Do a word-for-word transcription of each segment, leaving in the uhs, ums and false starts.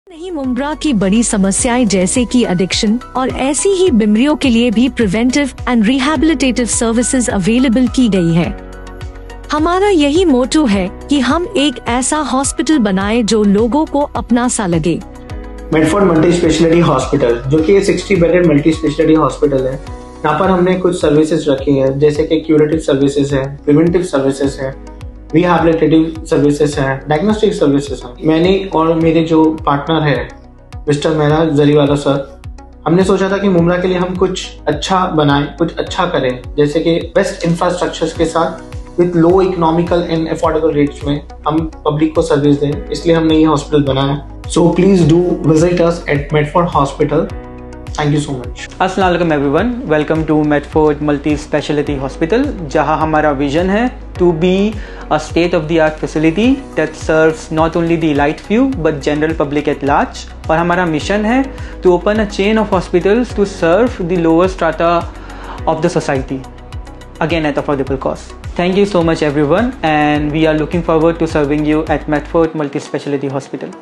नहीं, मुमरा की बड़ी समस्याएं जैसे कि एडिक्शन और ऐसी ही बीमारियों के लिए भी preventive and rehabilitative services available की गई है। हमारा यही मोटो है कि हम एक ऐसा हॉस्पिटल बनाएं जो लोगों को अपना सा लगे। मेडफोर्ड मल्टी स्पेशलिटी हॉस्पिटल, जो कि साठ बेडेड मल्टी स्पेशलिटी हॉस्पिटल है, यहाँ पर हमने कुछ सर्विसेज रखी हैं, जैसे कि क्यूरेटिव सर्विसेज है, प्रिवेंटिव सर्विसेज है, रिहैबिलिटेटिव सर्विसेज है, डायग्नोस्टिक सर्विसेज है। मैंने और मेरे जो पार्टनर है मिस्टर मेहरा जरीवाला सर, हमने सोचा था कि मुमरा के लिए हम कुछ अच्छा बनाएं, कुछ अच्छा करें, जैसे कि बेस्ट इंफ्रास्ट्रक्चर्स के साथ with low economical and affordable rates में हम पब्लिक को सर्विस दें, इसलिए हमने ये हॉस्पिटल बनाया। So please do visit us at Medford hospital. Thank you so much. अस्सलाम वालेकुम everyone, welcome to Medford multi speciality hospital, जहां हमारा विजन है to be a state of the art facility that serves not only the elite few but general public at large. और हमारा mission है to open a chain of hospitals to serve the lower strata of the society, again at affordable cost. Thank you so much everyone, and we are looking forward to serving you at Medford Multi Speciality Hospital.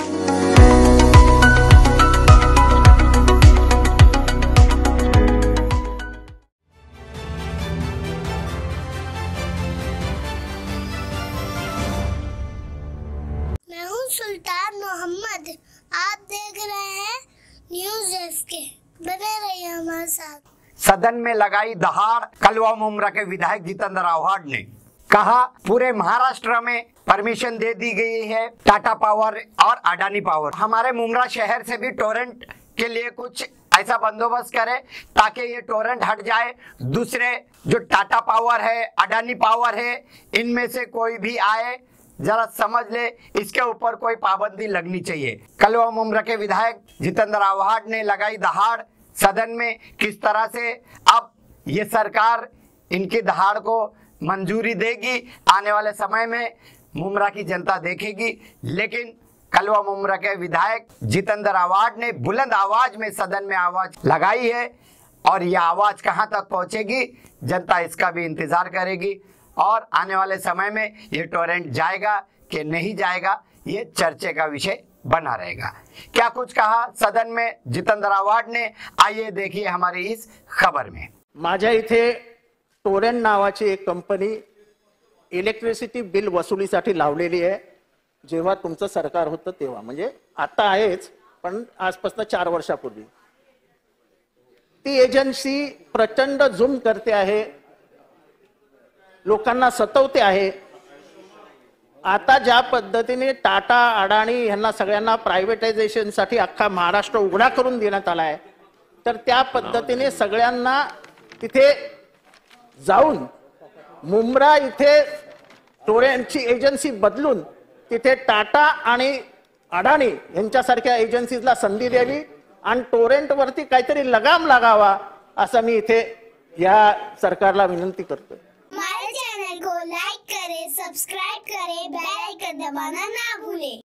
मैं हूँ सुल्तान मोहम्मद, आप देख रहे हैं news desk के, बने रहिए हमारे साथ। सदन में लगाई दहाड़ कलवा मुमरा के विधायक जितेंद्र आव्हाड ने कहा, पूरे महाराष्ट्र में परमिशन दे दी गई है टाटा पावर और अडानी पावर, हमारे मुमरा शहर से भी टोरेंट के लिए कुछ ऐसा बंदोबस्त करे ताकि ये टोरेंट हट जाए। दूसरे जो टाटा पावर है, अडानी पावर है, इनमें से कोई भी आए जरा समझ ले, इसके ऊपर कोई पाबंदी लगनी चाहिए। कलवा मुमरा के विधायक जितेंद्र आव्हाड ने लगाई दहाड़ सदन में, किस तरह से अब ये सरकार इनकी दहाड़ को मंजूरी देगी आने वाले समय में मुमरा की जनता देखेगी। लेकिन कलवा मुमरा के विधायक जितेंद्र आव्हाड ने बुलंद आवाज में सदन में आवाज लगाई है, और यह आवाज कहां तक पहुंचेगी जनता इसका भी इंतजार करेगी, और आने वाले समय में ये टोरेंट जाएगा कि नहीं जाएगा ये चर्चे का विषय बना रहेगा। क्या कुछ कहा सदन में जितेंद्र आव्हाड ने, आइए देखिए हमारी इस खबर में। माझ्या इथे टोरेंट नावाची एक कंपनी इलेक्ट्रिसिटी बिल वसुलीसाठी लावलेली आहे, जेव्हा तुमचं सरकार होतं तेव्हा, म्हणजे आता आहेच पण आजपासून चार वर्षापूर्वी ती एजन्सी प्रचंड झूम करते आहे, लोकांना सतवते आहे। आता ज्या पद्धतीने टाटा अडाणी यांना सगळ्यांना प्रायव्हेटायझेशनसाठी अख्खा महाराष्ट्र उघडा करून देण्यात आला आहे, तर त्या पद्धतीने सगळ्यांना तिथे जाऊन मुमरा इथे टोरेंटची एजन्सी बदलून तिथे टाटा आणि अडाणी यांच्यासारख्या एजन्सीजला संधी द्यावी आणि टोरेंटवरती काहीतरी लगाम लागावा, असं मी इथे या सरकारला विनंती करतो। हमारे चैनल को लाइक करें, सब्सक्राइब करें, बेल आइकन दबाना ना भूलें।